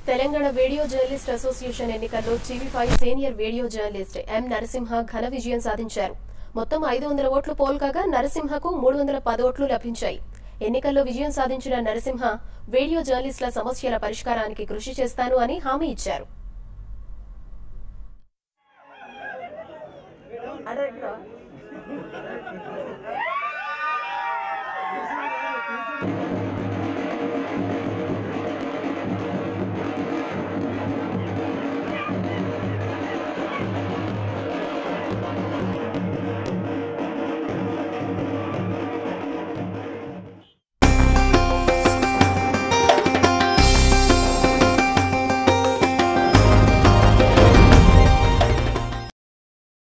Telangana video journalist association ఎన్నికల్లో TV five senior video journalist M Narasimha ఘన విజయం సాధించారు. మొత్తం 500 ఓట్లు పోల్ కాగా నరసింహకు 310 ఓట్లు లభించాయి. ఎన్నికల్లో విజయం సాధించిన నరసింహ వీడియో జర్నలిస్టుల సమస్యల పరిష్కారానికి కృషి చేస్తాను అని హామీ ఇచ్చారు.